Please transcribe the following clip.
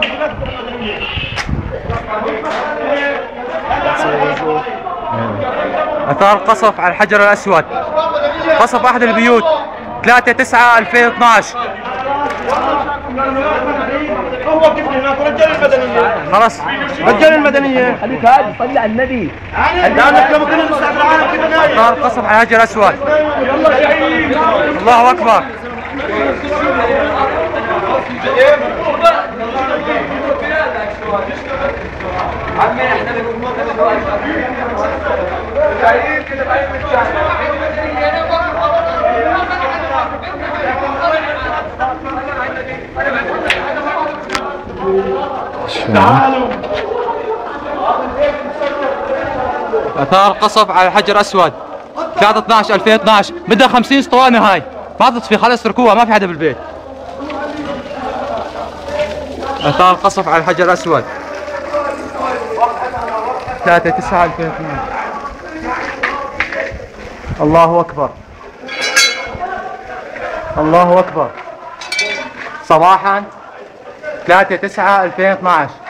اثار قصف على الحجر الاسود، قصف احد البيوت 3/9/2012. هو كيف هناك رجال المدنيه خلاص رجال المدنيه خليك هادي صلي على النبي. لانك لما كنا نستعمل العالم كيف نايم. اثار قصف على الحجر الاسود. الله اكبر. اثار قصف على الحجر الاسود 3/12/2012. بدها 50 اسطوانه هاي، ما تطفي، خلص اتركوها، ما في حدا بالبيت. اثار قصف على الحجر الاسود 3/9/2012. الله اكبر، الله اكبر. صباحا 3/9/2012.